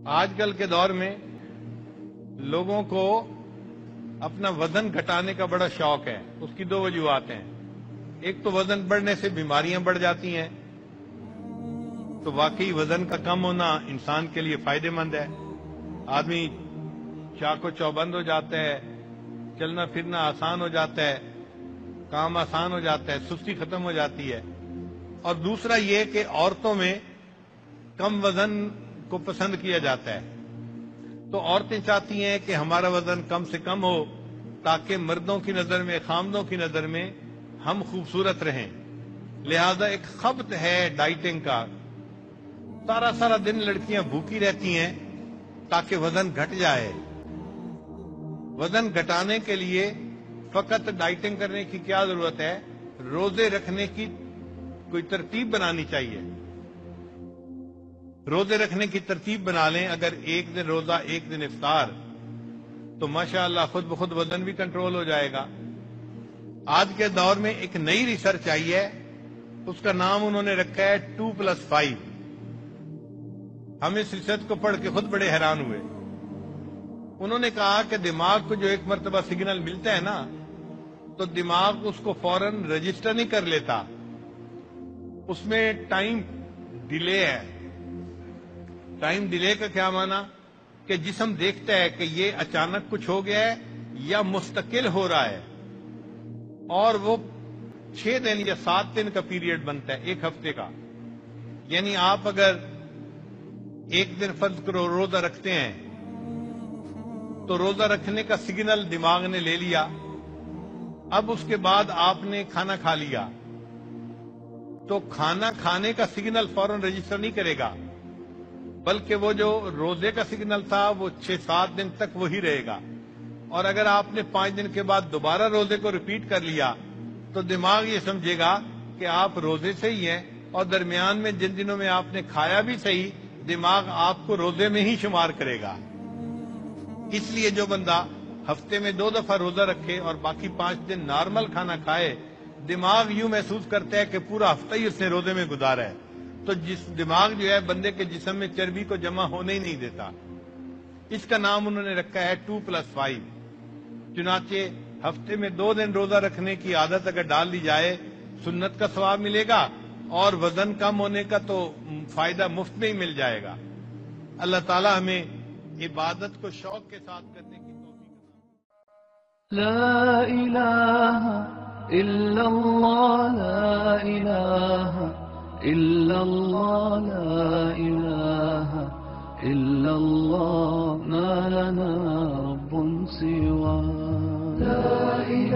آج کل کے دور میں لوگوں کو اپنا وزن گھٹانے کا بڑا شوق ہے. اس کی دو وجوہات ہیں. ایک تو وزن بڑھنے سے بیماریاں بڑھ جاتی ہیں، تو واقعی وزن کا کم ہونا انسان کے لیے فائدہ مند ہے. آدمی چاق و چوبند ہو جاتا ہے، چلنا پھرنا آسان ہو جاتا ہے، کام آسان ہو جاتا ہے، سستی ختم ہو جاتی ہے. اور دوسرا یہ کہ عورتوں میں کم وزن کو پسند کیا جاتا ہے، تو عورتیں چاہتی ہیں کہ ہمارا وزن کم سے کم ہو تاکہ مردوں کی نظر میں، خامدوں کی نظر میں ہم خوبصورت رہیں. لہذا ایک خبط ہے ڈائٹنگ کا. سارا دن لڑکیاں بھوکی رہتی ہیں تاکہ وزن گھٹ جائے. وزن گھٹانے کے لیے فقط ڈائٹنگ کرنے کی کیا ضرورت ہے؟ روزے رکھنے کی کوئی ترتیب بنانی چاہیے. روزے رکھنے کی ترتیب بنا لیں. اگر ایک دن روزہ ایک دن افطار تو ماشاءاللہ خود بخود وزن بھی کنٹرول ہو جائے گا. آج کے دور میں ایک نئی ریسرچ آئی ہے، اس کا نام انہوں نے رکھا ہے 2+5. ہم اس ریسرچ کو پڑھ کے خود بڑے حیران ہوئے. انہوں نے کہا کہ دماغ کو جو ایک مرتبہ سگنل ملتا ہے نا، تو دماغ اس کو فوراً رجسٹر نہیں کر لیتا، اس میں ٹائم ڈیلے ہے. ٹائم ڈیلے کا کیا معنی؟ کہ جسم دیکھتا ہے کہ یہ اچانک کچھ ہو گیا ہے یا مستقل ہو رہا ہے، اور وہ 6 دن یا 7 دن کا پیریڈ بنتا ہے ایک ہفتے کا. یعنی آپ اگر ایک دن فرض کرو روزہ رکھتے ہیں تو روزہ رکھنے کا سگنل دماغ نے لے لیا. اب اس کے بعد آپ نے کھانا کھا لیا تو کھانا کھانے کا سگنل فوراً رجسٹر نہیں کرے گا، بلکہ وہ جو روزے کا سگنل تھا وہ 6-7 دن تک وہی رہے گا. اور اگر آپ نے 5 دن کے بعد دوبارہ روزے کو ریپیٹ کر لیا تو دماغ یہ سمجھے گا کہ آپ روزے سے ہی ہیں، اور درمیان میں جن دنوں میں آپ نے کھایا بھی صحیح، دماغ آپ کو روزے میں ہی شمار کرے گا. اس لیے جو بندہ ہفتے میں 2 دفعہ روزہ رکھے اور باقی 5 دن نارمل کھانا کھائے، دماغ یوں محسوس کرتا ہے کہ پورا ہفتہ ہی اس نے روزے میں گزارا ہے. تو جس دماغ جو ہے بندے کے جسم میں چربی کو جمع ہونے ہی نہیں دیتا. اس کا نام انہوں نے رکھا ہے 2+5. چنانچہ ہفتے میں 2 دن روزہ رکھنے کی عادت اگر ڈال دی جائے، سنت کا ثواب ملے گا اور وزن کم ہونے کا تو فائدہ مفت میں ہی مل جائے گا. اللہ تعالی ہمیں عبادت کو شوق کے ساتھ کرنے کی توفیق عطا فرمائے. لا الہ الا اللہ، لا الہ الا اللہ، لا الہ الا اللہ، ما لنا رب سوا. لا